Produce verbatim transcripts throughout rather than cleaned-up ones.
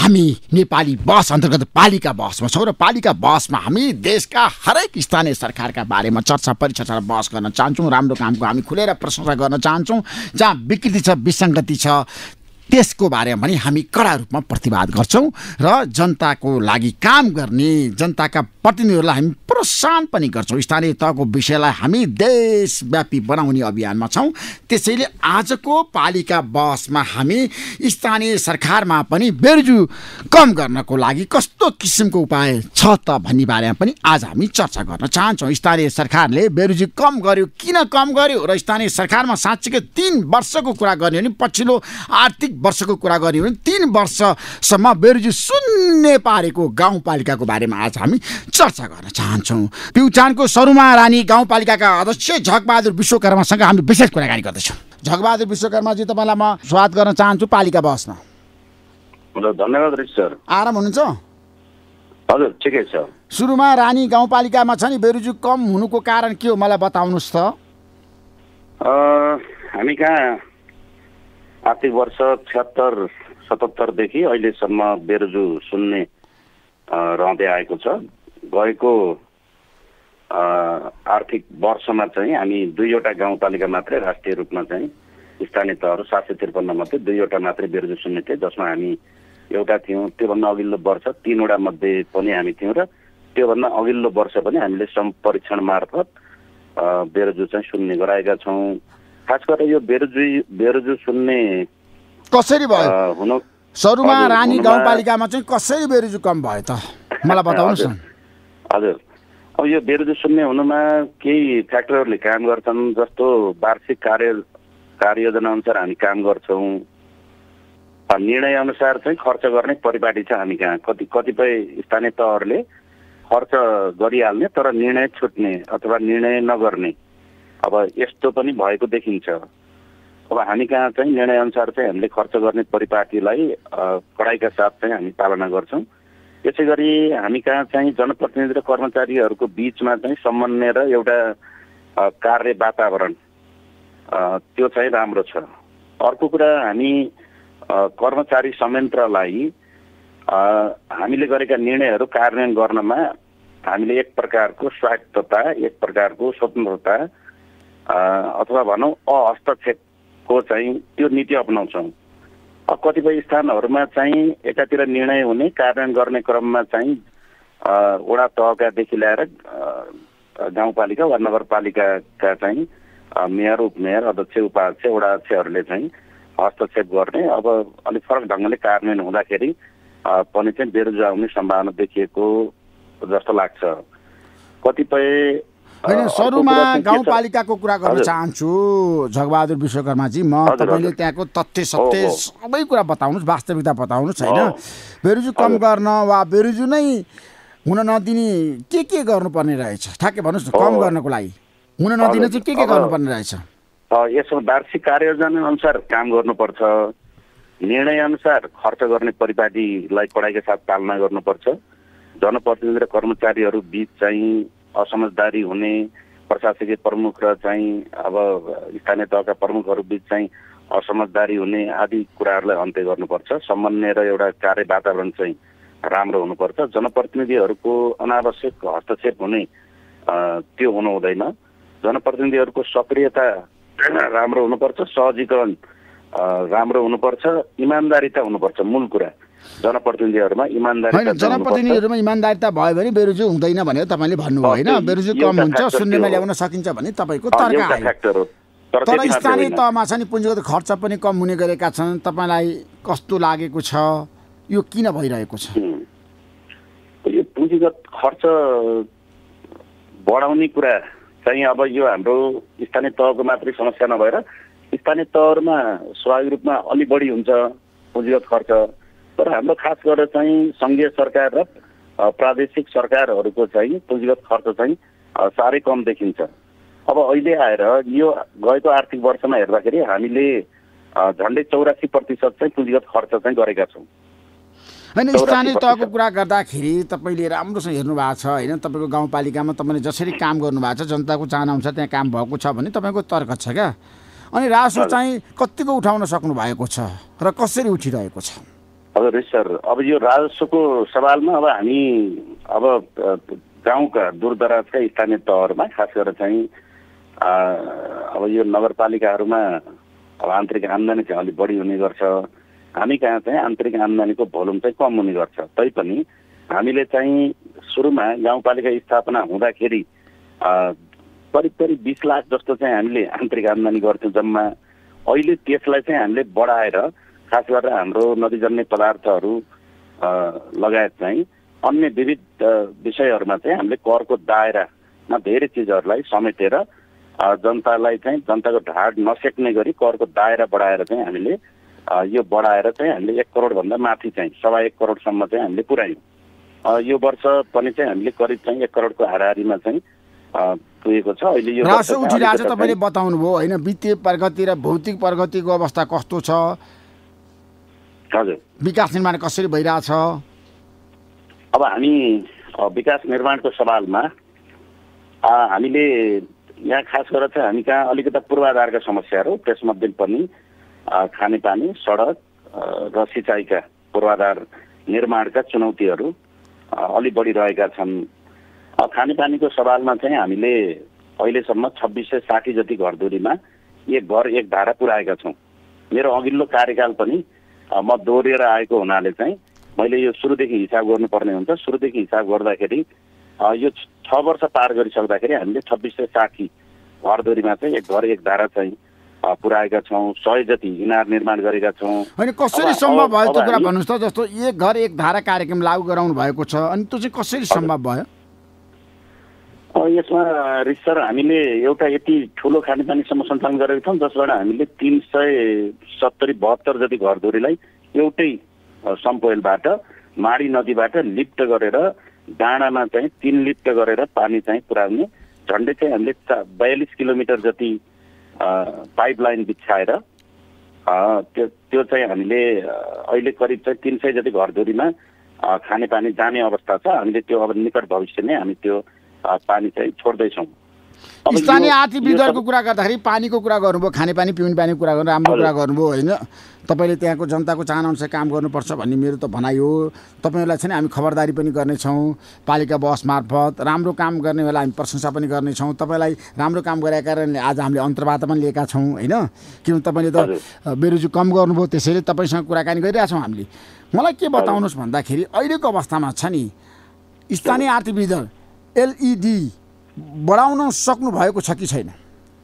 हामी नेपाली बस अन्तर्गत पालिका बसमा छौँ र पालिका बसमा हामी देशका हरेक स्थानीय सरकारका बारेमा चर्चा परिचर्चा बहस गर्न चाहन्छौँ। राम्रो कामको हामी खुलेर प्रशंसा गर्न चाहन्छौँ। जहाँ विकृति छ, विसङ्गति छ, त्यसको बारेमा पनि हामी कडा रूपमा प्रतिवाद गर्छौँ र जनताको लागि काम गर्ने जनताका प्रतिनिधिहरूलाई हामी प्रोत्साहन पनि गर्छौँ। स्थानीय तहको विषयलाई हामी देशव्यापी बनाउने अभियानमा छौँ। त्यसैले आजको पालिका बहसमा हामी स्थानीय सरकारमा पनि बेरोजु कम गर्नको लागि कस्तो किसिमको उपाय छ त भन्ने बारेमा पनि आज हामी चर्चा गर्न चाहन्छौँ। स्थानीय सरकारले बेरोजु कम गर्यो, किन कम गर्यो र स्थानीय सरकारमा साँच्चीकै तीन वर्षको कुरा गर्ने हो भने पछिल्लो आर्थिक वर्षको कुरा गर्ने हो भने तीन वर्षसम्म बेरोजु शून्य पारेको गाउँपालिकाको बारेमा आज हामी चर्चा गर्न चाहन्छौँ। प्युठानको सरुमा रानी गाउँपालिकाका अध्यक्ष झगबहादुर विश्वकर्मासँग हामी विशेष कुराकानी गर्दैछौँ। झगबहादुर विश्वकर्माजी, तपाईँलाई म स्वागत गर्न चाहन्छु पालिका बसमा। धन्यवाद ऋषि सर। आराम हुनुहुन्छ? हजुर ठिकै छ। सुरुमा रानी गाउँपालिकामा छ नि बेरोजु कम हुनुको कारण के हो मलाई बताउनुहोस् त। हामी कहाँ आर्थिक वर्ष छत्तर सतहत्तरदेखि अहिलेसम्म बेरोजु शून्य रहँदै आएको छ। गएको आर्थिक वर्षमा चाहिँ हामी दुईवटा गाउँपालिका मात्रै राष्ट्रिय रूपमा चाहिँ स्थानीय तहहरू सात सय त्रिपन्न मध्ये दुईवटा मात्रै बेरोजु शून्य थिए, जसमा हामी एउटा थियौँ। त्योभन्दा अघिल्लो वर्ष तिनवटा मध्ये पनि हामी थियौँ र त्योभन्दा अघिल्लो वर्ष पनि हामीले श्रम परीक्षण मार्फत बेरोजु चाहिँ शून्य गराएका छौँ। खास गरेर यो बेरोजु बेरोजु शून्य कसरी भयो हुनु सरुमा रानी गाउँपालिकामा चाहिँ कसरी बेरोजु कम भयो त मलाई बताउनुहोस् न। हजुर, अब यो बेरोजु शून्य हुनुमा केही फ्याक्टरहरूले काम गर्छन्। जस्तो वार्षिक कार्य कार्ययोजना अनुसार हामी काम गर्छौँ। निर्णय अनुसार चाहिँ खर्च गर्ने परिपाटी छ हामी कहाँ। कति कतिपय स्थानीय तहहरूले खर्च गरिहाल्ने तर निर्णय छुट्ने अथवा निर्णय नगर्ने, अब यस्तो पनि भएको देखिन्छ। अब हामी कहाँ चाहिँ निर्णय अनुसार चाहिँ हामीले खर्च गर्ने परिपाटीलाई कडाइका साथ चाहिँ हामी पालना गर्छौँ। त्यसै गरी हामी कहाँ चाहिँ जनप्रतिनिधि र कर्मचारीहरूको बिचमा चाहिँ समन्वय र एउटा कार्य वातावरण त्यो चाहिँ राम्रो छ। अर्को कुरा, हामी कर्मचारी संयन्त्रलाई हामीले गरेका निर्णयहरू कार्यान्वयन गर्नमा हामीले एक प्रकारको स्वायत्तता, एक प्रकारको स्वतन्त्रता अथवा भनौँ अहस्तक्षेपको चाहिँ त्यो नीति अपनाउँछौँ। अब कतिपय स्थानहरूमा चाहिँ एकातिर निर्णय हुने कार्यान्वयन गर्ने क्रममा चाहिँ वडा तहकादेखि ल्याएर गाउँपालिका वा नगरपालिकाका चाहिँ मेयर, उपमेयर, अध्यक्ष, उपाध्यक्ष, वडा अध्यक्षहरूले चाहिँ हस्तक्षेप गर्ने, अब अलिक फरक ढङ्गले कार्यान्वयन हुँदाखेरि पनि चाहिँ बेरोजु आउने सम्भावना देखिएको जस्तो लाग्छ। कतिपय होइन, सरुमा गाउँपालिकाको कुरा गर्न चाहन्छु झगबहादुर विश्वकर्माजी। म तपाईँले त्यहाँको तथ्य सत्य सबै कुरा बताउनुहोस्, वास्तविकता बताउनुहोस् होइन। बेरोजु कम गर्न वा बेरोजु नै हुन नदिने के के गर्नुपर्ने रहेछ ठ्याक्कै भन्नुहोस् न। कम गर्नको लागि हुन नदिने चाहिँ के के गर्नुपर्ने रहेछ? यसमा वार्षिक कार्ययोजना अनुसार काम गर्नुपर्छ। निर्णय अनुसार खर्च गर्ने परिपाटीलाई कडाइका साथ पालना गर्नुपर्छ। जनप्रतिनिधि र कर्मचारीहरू बिच चाहिँ असमझदारी हुने, प्रशासकीय प्रमुख र चाहिँ अब स्थानीय तहका प्रमुखहरू बिच चाहिँ असमझदारी हुने आदि कुराहरूलाई अन्त्य गर्नुपर्छ। समन्वय र एउटा कार्य वातावरण चाहिँ राम्रो हुनुपर्छ। जनप्रतिनिधिहरूको अनावश्यक हस्तक्षेप हुने त्यो हुनु हुँदैन। जनप्रतिनिधिहरूको सक्रियता राम्रो हुनुपर्छ, सहजीकरण राम्रो हुनुपर्छ, इमान्दारिता हुनुपर्छ। मूल कुरा जनप्रतिनिधिहरूमा इमान्दारिता होइन, जनप्रतिनिधिहरूमा इमान्दारिता भयो भने बेरोजु हुँदैन भनेर तपाईँले भन्नुभयो होइन। बेरोजु कम हुन्छ, शून्यमा ल्याउन सकिन्छ भने तपाईँको तर्क आयो। तर स्थानीय तहमा छ नि पुँजीगत खर्च पनि कम हुने गरेका छन्। तपाईँलाई कस्तो लागेको छ? यो किन भइरहेको छ? यो पुँजीगत खर्च बढाउने कुरा चाहिँ अब यो हाम्रो स्थानीय तहको मात्रै समस्या नभएर स्थानीय तहहरूमा स्वाभाविक रूपमा अलि बढी हुन्छ पुँजीगत खर्च। तर हाम्रो खास गरेर चाहिँ सङ्घीय सरकार र प्रादेशिक सरकारहरूको चाहिँ पुँजीगत खर्च चाहिँ साह्रै कम देखिन्छ। अब अहिले आएर यो गएको आर्थिक वर्षमा हेर्दाखेरि हामीले झन्डै चौरासी प्रतिशत चाहिँ पुँजीगत खर्च चाहिँ गरेका छौँ। होइन, स्थानीय तहको कुरा गर्दाखेरि तपाईँले राम्रोसँग हेर्नु भएको छ होइन। तपाईँको गाउँपालिकामा तपाईँले जसरी काम गर्नुभएको छ, जनताको चाहना अनुसार त्यहाँ काम भएको छ भने तपाईँको तर्क छ क्या। अनि राजस्व चाहिँ कतिको उठाउन सक्नु भएको छ र कसरी उठिरहेको छ? अब सर अब यो राजस्वको सवालमा अब हामी अब गाउँका दूरदराजका स्थानीय तहहरूमा खास गरेर चाहिँ अब यो नगरपालिकाहरूमा अब आन्तरिक आम्दानी चाहिँ अलिक बढी हुने गर्छ। हामी कहाँ चाहिँ आन्तरिक आम्दानीको भोल्युम चाहिँ कम हुने गर्छ। तैपनि हामीले चाहिँ सुरुमा गाउँपालिका स्थापना हुँदाखेरि करिब करिब बिस लाख जस्तो चाहिँ हामीले आन्तरिक आम्दानी गर्थ्यौँ जम्मा। अहिले त्यसलाई चाहिँ हामीले बढाएर खास गरेर हाम्रो नदीजन्य पदार्थहरू लगायत चाहिँ अन्य विविध विषयहरूमा चाहिँ हामीले करको दायरामा धेरै चिजहरूलाई समेटेर जनतालाई चाहिँ जनताको ढाड नसेक्ने गरी करको दायरा बढाएर चाहिँ हामीले यो बढाएर चाहिँ हामीले एक करोडभन्दा माथि चाहिँ सवा एक करोडसम्म चाहिँ हामीले पुर्यायौँ। यो वर्ष पनि चाहिँ हामीले करिब चाहिँ एक करोडको हाराहारीमा चाहिँ पुगेको छ। अहिले यो राजस्व उठिरहेको छ। तपाईँले बताउनु भयो होइन, वित्तीय प्रगति र भौतिक प्रगतिको अवस्था कस्तो छ? हजुर, विकास निर्माण कसरी भइरहेछ? अब हामी विकास निर्माणको सवालमा हामीले यहाँ खास गरेर चाहिँ हामी कहाँ अलिकता पूर्वाधारका समस्याहरू, त्यसमध्ये पनि खानेपानी, सडक र सिँचाइका पूर्वाधार निर्माणका चुनौतीहरू अलि बढी रहेका छन्। खानेपानीको सवालमा चाहिँ हामीले अहिलेसम्म छब्बिस सय साठी जति घरधुरीमा एक घर एक धारा पुर्याएका छौँ। मेरो अघिल्लो कार्यकाल पनि म दोहोरिएर आएको हुनाले चाहिँ मैले यो सुरुदेखि हिसाब गर्नुपर्ने हुन्छ। सुरुदेखि हिसाब गर्दाखेरि यो छ वर्ष पार गरिसक्दाखेरि हामीले छब्बिस सय साठी घरधुरीमा चाहिँ एक घर एक धारा चाहिँ पुर्याएका छौँ। सय जति इनार निर्माण गरेका छौँ। होइन, कसरी सम्भव भयो त्यो कुरा भन्नुहोस् त। जस्तो एक घर एक धारा कार्यक्रम लागू गराउनु भएको छ, अनि त्यो चाहिँ कसरी सम्भव भयो? यसमा रिसर हामीले एउटा यति ठुलो खानेपानीसम्म सञ्चालन गरेका छौँ जसबाट हामीले तिन सय सत्तरी बहत्तर जति घरधुरीलाई एउटै सम्पोइलबाट माडी नदीबाट लिफ्ट गरेर डाँडामा चाहिँ तीन लिफ्ट गरेर पानी चाहिँ पुर्याउने झन्डै चाहिँ हामीले बयालिस किलोमिटर जति पाइपलाइन बिछाएर त्यो त्यो चाहिँ हामीले अहिले करिब चाहिँ तिन सय जति घरधुरीमा खानेपानी जाने अवस्था छ। हामीले त्यो अब निकट भविष्य नै हामी त्यो पानी चाहिँ छोड्दैछौँ। स्थानीय आर्थिक वृद्धिको कुरा गर्दाखेरि पानीको कुरा गर्नुभयो, खानेपानी पिउने पानीको कुरा गर्नु, राम्रो कुरा गर्नुभयो होइन। तपाईँले त्यहाँको जनताको चाहनाअनुसार काम गर्नुपर्छ भन्ने मेरो त भनाइ हो। तपाईँहरूलाई चाहिँ हामी खबरदारी पनि गर्नेछौँ पालिका बस मार्फत। राम्रो काम गर्ने बेला हामी प्रशंसा पनि गर्नेछौँ। तपाईँलाई राम्रो काम गरेका कारणले आज हामीले अन्तर्वार्ता पनि लिएका छौँ होइन। किनभने तपाईँले त बेरोजगारी कम गर्नुभयो, त्यसैले तपाईँसँग कुराकानी गरिरहेछौँ हामीले। मलाई के बताउनुहोस् भन्दाखेरि अहिलेको अवस्थामा छ नि स्थानीय आर्थिक वृद्धि एलइडी बढाउन सक्नु भएको छ कि छैन?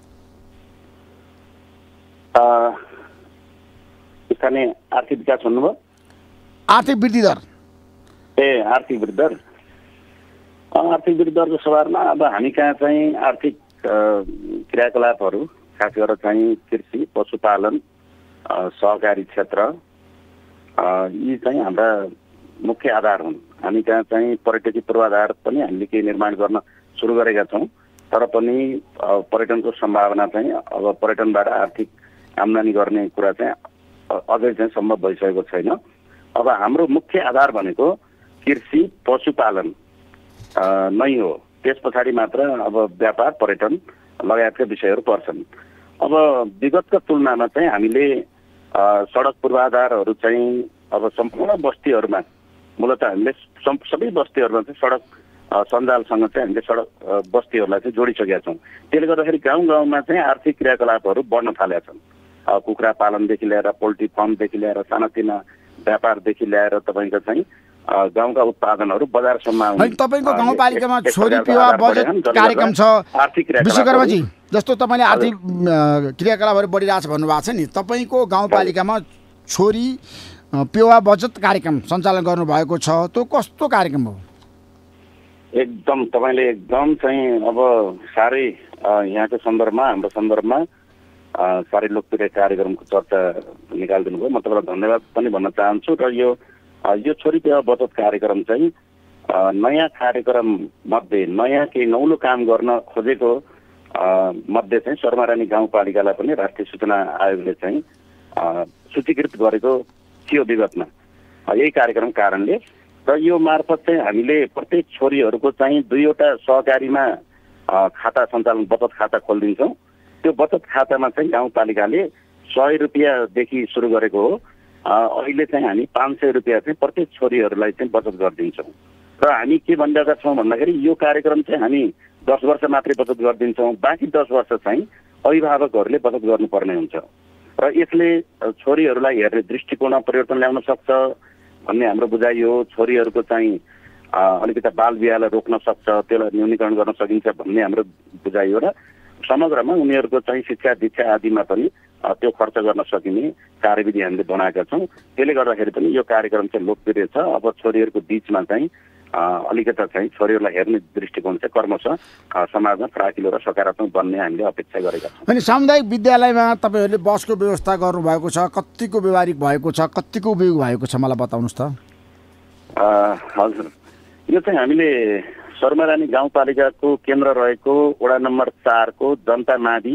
स्थानीय आर्थिक विकास भन्नुभयो? आर्थिक वृद्धि दर ए आर्थिक वृद्धि दर आर्थिक वृद्धि दरको सवालमा अब हामी कहाँ चाहिँ आर्थिक क्रियाकलापहरू खास गरेर चाहिँ कृषि, पशुपालन, सहकारी क्षेत्र यी चाहिँ हाम्रा मुख्य आधार हुन्। हामी कहाँ चाहिँ पर्यटकीय पूर्वाधार पनि हामीले केही निर्माण गर्न सुरु गरेका छौँ। तर पनि पर्यटनको सम्भावना चाहिँ अब पर्यटनबाट आर्थिक आम्दानी गर्ने कुरा चाहिँ अझै चाहिँ सम्भव भइसकेको छैन। अब हाम्रो मुख्य आधार भनेको कृषि, पशुपालन नै हो। त्यस पछाडि मात्र अब व्यापार, पर्यटन लगायतका विषयहरू पर्छन्। अब विगतका तुलनामा चाहिँ हामीले सडक पूर्वाधारहरू चाहिँ अब सम्पूर्ण बस्तीहरूमा मूलतः हामीले सबै बस्तीहरूमा चाहिँ सडक सञ्जालसँग चाहिँ हामीले सडक बस्तीहरूलाई चाहिँ जोडिसकेका छौँ। त्यसले गर्दाखेरि गाउँ गाउँमा चाहिँ आर्थिक क्रियाकलापहरू बढ्न थालेका छन्। कुखुरा पालनदेखि लिएर पोल्ट्री फार्मदेखि लिएर सानातिना व्यापारदेखि ल्याएर तपाईँको चाहिँ गाउँका उत्पादनहरू बजारसम्म। तपाईँको गाउँपालिकामा छोरी विवाह बजेट कार्यक्रम छ विश्वकर्माजी, जस्तो तपाईँले आर्थिक क्रियाकलापहरू बढिरहेछ भन्नुभएको छ नि, तपाईँको गाउँपालिकामा छोरी पेवा बचत कार्यक्रम सञ्चालन गर्नुभएको छ, त्यो कस्तो कार्यक्रम हो? एकदम तपाईँले एकदम चाहिँ अब साह्रै यहाँको सन्दर्भमा हाम्रो सन्दर्भमा साह्रै लोकप्रिय कार्यक्रमको चर्चा निकालिदिनु भयो। म तपाईँलाई धन्यवाद पनि भन्न चाहन्छु। र यो यो छोरी पेवा बचत कार्यक्रम चाहिँ नयाँ कार्यक्रम मध्ये नयाँ केही नौलो काम गर्न खोजेको मध्ये चाहिँ शर्मारानी गाउँपालिकालाई पनि राष्ट्रिय सूचना आयोगले चाहिँ सूचीकृत गरेको थियो विगतमा यही कार्यक्रम कारणले। र यो मार्फत चाहिँ हामीले प्रत्येक छोरीहरूको चाहिँ दुईवटा सहकारीमा खाता सञ्चालन बचत खाता खोलिदिन्छौँ। त्यो बचत खातामा चाहिँ गाउँपालिकाले सय रुपियाँदेखि सुरु गरेको हो। अहिले चाहिँ हामी पाँच सय रुपियाँ चाहिँ प्रत्येक छोरीहरूलाई चाहिँ बचत गरिदिन्छौँ र हामी के भनिरहेका छौँ भन्दाखेरि यो कार्यक्रम चाहिँ हामी दस वर्ष मात्रै बचत गरिदिन्छौँ, बाँकी दस वर्ष चाहिँ अभिभावकहरूले बचत गर्नुपर्ने हुन्छ र यसले छोरीहरूलाई हेर्ने दृष्टिकोणमा परिवर्तन ल्याउन सक्छ भन्ने हाम्रो बुझाइ हो। छोरीहरूको चाहिँ अलिकति बाल विवाहलाई रोक्न सक्छ, त्यसलाई न्यूनीकरण गर्न सकिन्छ भन्ने हाम्रो बुझाइ हो र समग्रमा उनीहरूको चाहिँ शिक्षा दीक्षा आदिमा पनि त्यो खर्च गर्न सकिने कार्यविधि हामीले बनाएका छौँ। त्यसले गर्दाखेरि पनि यो कार्यक्रम चाहिँ लोकप्रिय छ। अब छोरीहरूको बिचमा चाहिँ अलिकता चाहिँ छोरीहरूलाई हेर्ने दृष्टिकोण चाहिँ क्रमशः समाजमा फराकिलो र सकारात्मक बन्ने हामीले अपेक्षा गरेका छौँ। अनि सामुदायिक विद्यालयमा तपाईँहरूले बसको व्यवस्था गर्नुभएको छ, कतिको व्यवहारिक भएको छ, कतिको उपयोग भएको छ, मलाई बताउनुहोस् त। हजुर, यो चाहिँ हामीले सर्वरानी गाउँपालिकाको केन्द्र रहेको वडा नम्बर चारको जनता मावि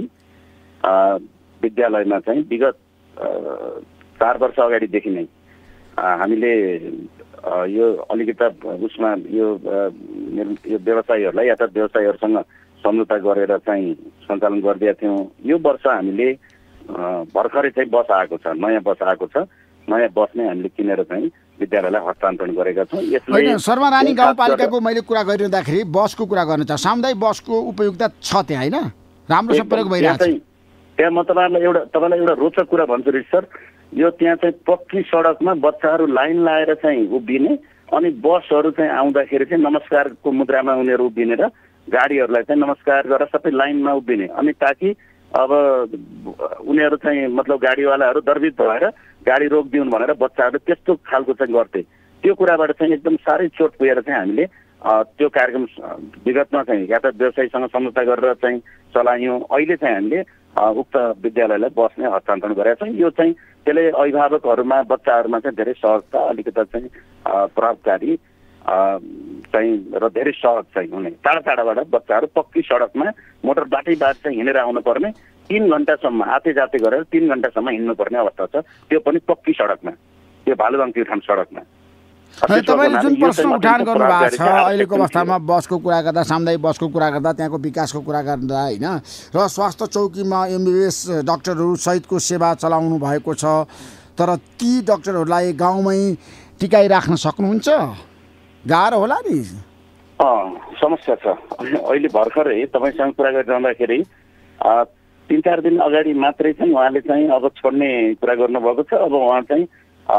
विद्यालयमा चाहिँ विगत चार वर्ष अगाडिदेखि नै हामीले यो अलिकता उसमा यो यो व्यवसायीहरूलाई यातायात व्यवसायीहरूसँग सम्झौता गरेर चाहिँ सञ्चालन गरिदिएका थियौँ। यो वर्ष हामीले भर्खरै चाहिँ बस आएको छ, नयाँ बस आएको छ। नयाँ बस नै हामीले किनेर चाहिँ विद्यालयलाई हस्तान्तरण गरेका छौँ। यसले सर्वरानी गाउँपालिकाको मैले कुरा गरिरहँदाखेरि बसको कुरा गर्न चाहन्छु। सामुदायिक बसको उपयोगिता छ त्यहाँ, होइन? राम्रोसँग प्रयोग भइरहेको छ त्यहाँ। म तपाईँहरूलाई एउटा तपाईँलाई एउटा रोचक कुरा भन्छु रिस सर, यो त्यहाँ चाहिँ पक्की सडकमा बच्चाहरू लाइन लाएर चाहिँ उभिने अनि बसहरू चाहिँ आउँदाखेरि चाहिँ नमस्कारको मुद्रामा उनीहरू उभिने र गाडीहरूलाई चाहिँ नमस्कार गरेर सबै लाइनमा उभिने, अनि ताकि अब उनीहरू चाहिँ मतलब गाडीवालाहरू दर्बित भएर गाडी रोकिदिउन् भनेर बच्चाहरू त्यस्तो खालको चाहिँ गर्थे। त्यो कुराबाट चाहिँ एकदम साह्रै चोट पुगेर चाहिँ हामीले त्यो कार्यक्रम विगतमा चाहिँ यातायात व्यवसायीसँग सम्झौता गरेर चाहिँ चलायौँ। अहिले चाहिँ हामीले उक्त विद्यालयलाई बस नै हस्तान्तरण गरेका छौँ। यो चाहिँ त्यसले अभिभावकहरूमा बच्चाहरूमा चाहिँ धेरै सहजता, अलिकता चाहिँ प्रभावकारी चाहिँ र धेरै सहज चाहिँ हुने। टाढा टाढाबाट बच्चाहरू पक्की सडकमा मोटर बाटैबाट चाहिँ हिँडेर आउनुपर्ने, तिन घन्टासम्म आते जाते गरेर तिन घन्टासम्म हिँड्नुपर्ने अवस्था छ, त्यो पनि पक्की सडकमा, त्यो भालुबाङ प्युठान सडकमा। तपाईँले जुन प्रश्न उठान गर्नुभएको छ अहिलेको अवस्थामा बसको कुरा गर्दा, सामुदायिक बसको कुरा गर्दा, त्यहाँको विकासको कुरा गर्दा, होइन, र स्वास्थ्य चौकीमा एमबिबिएस डाक्टरहरू सहितको सेवा चलाउनु भएको छ, तर ती डाक्टरहरूलाई गाउँमै टिकाइराख्न सक्नुहुन्छ? गाह्रो होला नि। समस्या छ। अहिले भर्खरै तपाईँसँग कुरा गरिरहँदाखेरि तिन चार दिन अगाडि मात्रै चाहिँ उहाँले चाहिँ अब छोड्ने कुरा गर्नुभएको छ। अब उहाँ चाहिँ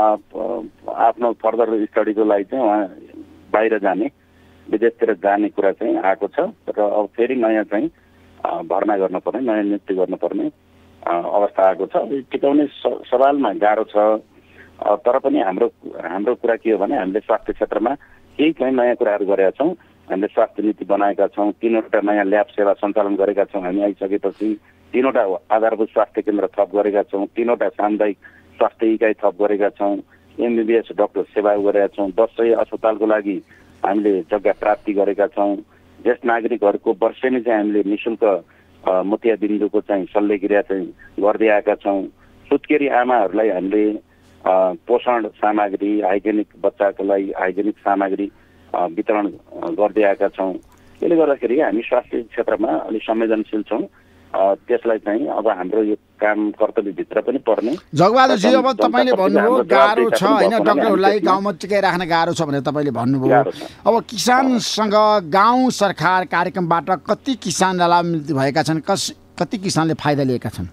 आफ्नो फर्दर स्टडीको लागि चाहिँ उहाँ बाहिर जाने, विदेशतिर जाने कुरा चाहिँ आएको छ र अब फेरि नयाँ चाहिँ भर्ना गर्नुपर्ने, नयाँ नियुक्ति गर्नुपर्ने अवस्था आएको छ। अब टिकाउने सवालमा गाह्रो छ, तर पनि हाम्रो हाम्रो कुरा के हो भने हामीले स्वास्थ्य क्षेत्रमा केही चाहिँ नयाँ कुराहरू गरेका छौँ। हामीले स्वास्थ्य नीति बनाएका छौँ, तीनवटा नयाँ ल्याब सेवा सञ्चालन गरेका छौँ। हामी आइसकेपछि तीनवटा आधारभूत स्वास्थ्य केन्द्र थप गरेका छौँ, तीनवटा सामुदायिक स्वास्थ्य इकाइ थप गरेका छौँ, एमबिबिएस डाक्टर सेवा गरेका छौँ, दस सय अस्पतालको लागि हामीले जग्गा प्राप्ति गरेका छौँ। ज्येष्ठ नागरिकहरूको वर्षेनी चाहिँ हामीले निःशुल्क मोतियाबिन्दुको चाहिँ शल्यक्रिया चाहिँ गर्दै आएका छौँ। सुत्केरी आमाहरूलाई हामीले पोषण सामग्री, हाइजेनिक बच्चाको लागि हाइजेनिक सामग्री वितरण गर्दै आएका छौँ। त्यसले गर्दाखेरि हामी स्वास्थ्य क्षेत्रमा अलिक संवेदनशील छौँ। त्यसलाई चाहिँ अब हाम्रो यो काम कर्तव्यभित्र पनि पर्ने। जगबहादुरजी, अब तपाईँले भन्नुभयो गाह्रो छ, होइन, डाक्टरहरूलाई गाउँमा टिकाइराख्न गाह्रो छ भनेर तपाईँले भन्नुभयो। अब किसानसँग गाउँ सरकार कार्यक्रमबाट कति किसान लाभान्वित भएका छन्, कस कति किसानले फाइदा लिएका छन्?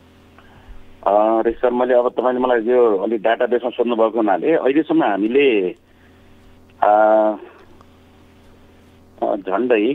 सर, मैले अब तपाईँले मलाई यो अलिक डाटाबेसमा सोध्नु भएको हुनाले अहिलेसम्म हामीले झन्डै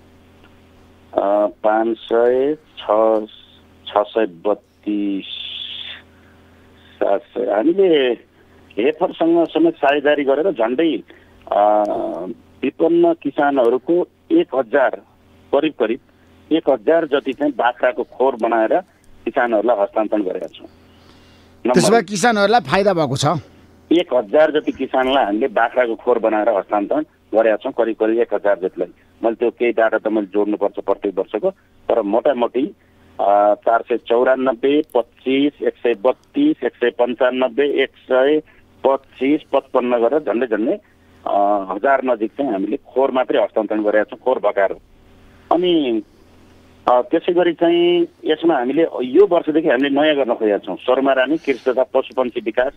पाँच सय छ छ सय बत्तिस सात सय हामीले हेफरसँग समेत साझेदारी गरेर झन्डै विपन्न किसानहरूको एक हजार करिब करिब एक हजार जति चाहिँ बाख्राको खोर बनाएर किसानहरूलाई हस्तान्तरण गरेका छौँ। त्यसो भए किसानहरूलाई फाइदा भएको छ। एक हजार जति किसानलाई हामीले बाख्राको खोर बनाएर हस्तान्तरण गरेका छौँ, करिब करिब एक हजार जतिलाई। मैले त्यो केही डाटा त मैले जोड्नुपर्छ प्रत्येक वर्षको, तर मोटामोटी चार सय चौरानब्बे पच्चिस एक सय बत्तिस एक सय पन्चानब्बे एक सय पच्चिस पचपन्न गरेर झन्डै झन्डै हजार नजिक चाहिँ हामीले खोर मात्रै हस्तान्तरण गरेका छौँ, खोर बकाएर। अनि त्यसै गरी चाहिँ यसमा हामीले यो वर्षदेखि हामीले नयाँ गर्न खोजेका छौँ। सर्वरानी कृषि तथा पशुपन्छी विकास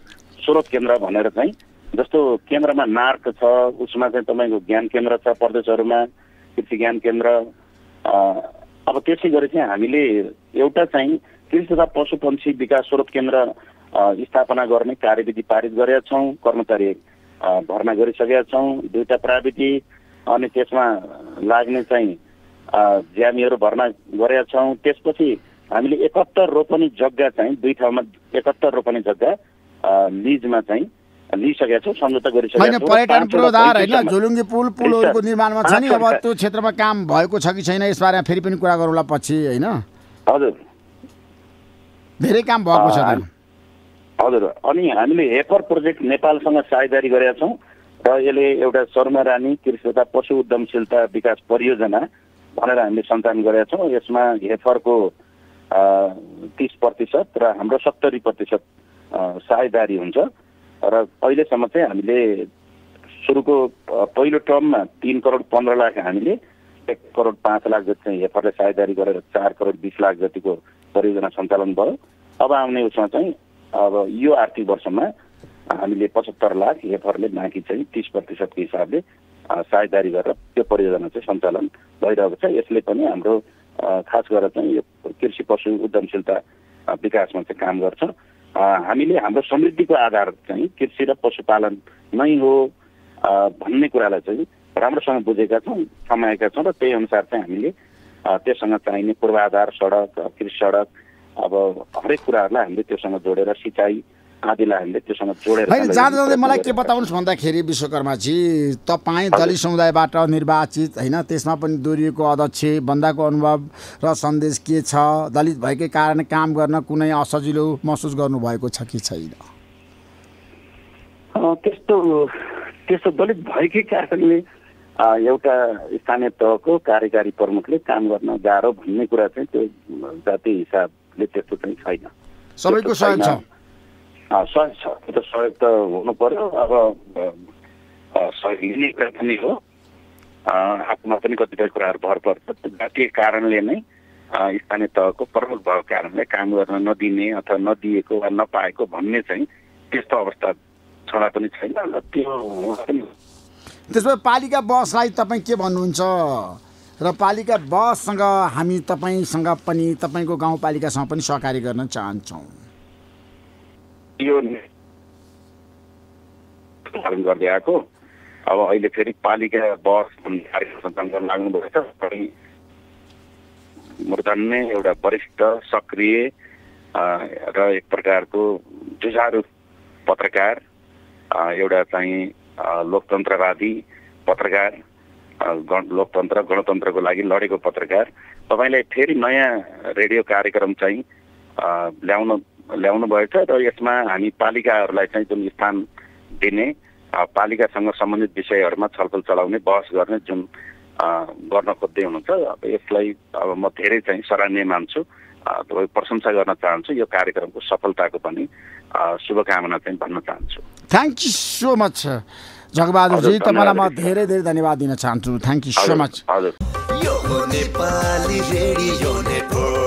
स्रोत केन्द्र भनेर चाहिँ जस्तो केन्द्रमा नार्क छ, उसमा चाहिँ तपाईँको ज्ञान केन्द्र छ प्रदेशहरूमा, कृषि ज्ञान केन्द्र। अब त्यसै गरी चाहिँ हामीले एउटा चाहिँ कृषि तथा पशुपन्छी विकास स्रोत केन्द्र स्थापना गर्ने कार्यविधि पारित गरेका छौँ, कर्मचारी भर्ना गरिसकेका छौँ, दुईवटा प्राविधिक, अनि त्यसमा लाग्ने चाहिँ ज्यामीहरू भर्ना गरेका छौँ। त्यसपछि हामीले एकहत्तर रोपनी जग्गा चाहिँ दुई ठाउँमा एकहत्तर रोपनी जग्गा लिजमा चाहिँ लिइसकेका छौँ, सम्झौता गरिसकेका छौँ। पर्यटन पूर्वाधार होइन, झोलुङ्गे पुल पुलहरूको निर्माणमा छ नि, अब त्यो क्षेत्रमा काम भएको छ कि छैन यसबारे फेरि पनि कुरा गरौँला पछि होइन। हजुर, धेरै काम भएको छ त। हजुर, अनि हामीले हेफर प्रोजेक्ट नेपालसँग साझेदारी गरेका छौँ र यसले एउटा शर्मा रानी कृषि तथा पशु उद्यमशीलता विकास परियोजना भनेर हामीले सञ्चालन गरेका छौँ। यसमा हेफरको तिस प्रतिशत र हाम्रो सत्तरी प्रतिशत साझेदारी हुन्छ र अहिलेसम्म चाहिँ हामीले सुरुको पहिलो टर्ममा तीन करोड पन्ध्र लाख हामीले एक करोड पाँच लाख जति चाहिँ हेफरले साझेदारी गरेर चार करोड बिस लाख जतिको परियोजना सञ्चालन भयो। अब आउने उसमा चाहिँ अब यो आर्थिक वर्षमा हामीले पचहत्तर लाख, हेफरले बाँकी चाहिँ तिस प्रतिशतको हिसाबले साझेदारी गरेर त्यो परियोजना चाहिँ सञ्चालन भइरहेको छ। यसले पनि हाम्रो खास गरेर चाहिँ यो कृषि पशु उद्यमशीलता विकासमा चाहिँ काम गर्छ। हामीले हाम्रो समृद्धिको आधार चाहिँ कृषि र पशुपालन नै हो भन्ने कुरालाई चाहिँ राम्रोसँग बुझेका छौँ, समाएका छौँ र त्यही अनुसार चाहिँ हामीले त्योसँग चाहिने पूर्वाधार, सडक, कृषि सडक, अब हरेक कुराहरूलाई हामीले त्योसँग जोडेर सिँचाइ आदिलाई हामीले त्योसँग जोडेर होइन। जाँदा जाँदै मलाई के बताउनुहोस् भन्दाखेरि विश्वकर्माजी, तपाईँ दलित समुदायबाट निर्वाचित होइन, त्यसमा पनि दोहोरिएको अध्यक्ष बन्दाको अनुभव र सन्देश के छ? दलित भएकै कारण काम गर्न कुनै असजिलो महसुस गर्नुभएको छ कि छैन? त्यस्तो त्यस्तो दलित भएकै कारणले एउटा स्थानीय तहको कार्यकारी प्रमुखले काम गर्न गाह्रो भन्ने कुरा चाहिँ त्यो जाति हिसाबले त्यस्तो चाहिँ छैन। सबैको सहयोग छ? सहयोग छ, त्यो त सहयोग त हुनु पर्यो। अब सहयोग लिने कुरा पनि हो, आफूमा पनि कतिपय कुराहरू भर पर्छ। जातीय कारणले नै स्थानीय तहको प्रमुख भएको कारणले काम गर्न नदिने अथवा नदिएको वा नपाएको भन्ने चाहिँ त्यस्तो अवस्था छँदा पनि छैन र त्यो पनि। त्यसो भए पालिका बसलाई तपाईँ के भन्नुहुन्छ र पालिका बससँग हामी तपाईँसँग पनि तपाईँको गाउँपालिकासँग पनि सहकारी गर्न चाहन्छौँ? यो गर्दै आएको अब अहिले फेरि पालिका बस कार्यक्रम सञ्चालन गर्न लाग्नुभएको छ। मूर्धन्य एउटा वरिष्ठ सक्रिय र एक प्रकारको जुझारु पत्रकार, एउटा चाहिँ लोकतन्त्रवादी पत्रकार, लोकतन्त्र गणतन्त्रको लागि लडेको पत्रकार, तपाईँलाई फेरि नयाँ रेडियो कार्यक्रम चाहिँ ल्याउन ल्याउनु भएको छ र यसमा हामी पालिकाहरूलाई चाहिँ जुन स्थान दिने, पालिकासँग सम्बन्धित विषयहरूमा छलफल चलाउने, बहस गर्ने जुन गर्न खोज्दै हुनुहुन्छ, अब यसलाई अब म धेरै चाहिँ सराहनीय मान्छु, तपाईँ प्रशंसा गर्न चाहन्छु। यो कार्यक्रमको सफलताको पनि शुभकामना चाहिँ भन्न चाहन्छु। Thank you so much Jagbahadurji, तपाईँलाई म धेरै धेरै धन्यवाद दिन चाहन्छु। Thank you so much. हजुर। यो नेपाली रेडियो नेटवर्क।